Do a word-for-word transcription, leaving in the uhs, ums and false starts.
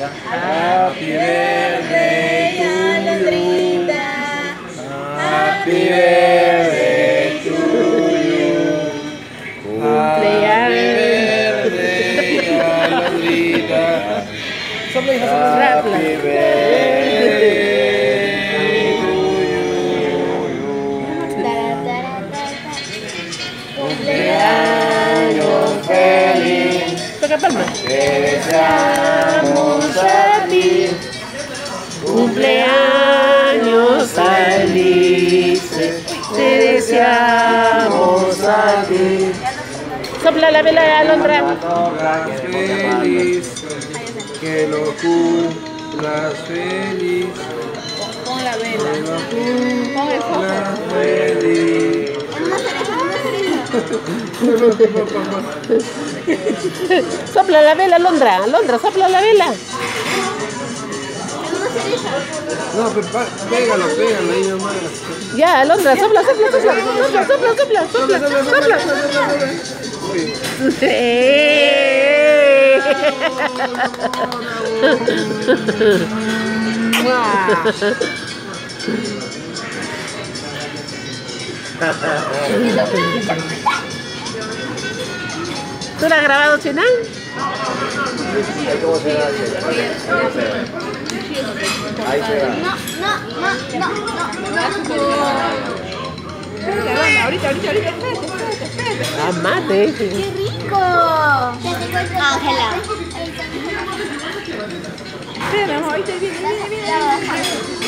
Happy birthday to you. Happy birthday to you. Happy birthday, Alondrita. Happy birthday to you. Cumpleaños feliz. Toca palma. Te deseamos a ti. Cumpleaños felices, te deseamos a ti. Sopla la vela de Alondra. Feliz, que lo cumplas feliz. Pon la vela. Que lo Pon el foco. cumplas feliz. Sopla la vela, Alondra. Alondra, sopla la vela. No, pero pégalo, pégalo ahí nomás. Ya, Alondra, sopla, sopla, sopla. Sopla, sopla, sopla, sopla, sopla. ¿Tú la has grabado, Chena? Ahí se va. No, no, no, no, no, no. Ahorita, ahorita, ahorita, espérate, espérate, espérate. Amate. ¡Qué rico! Ángela. Espera, ahorita viene, viene, viene.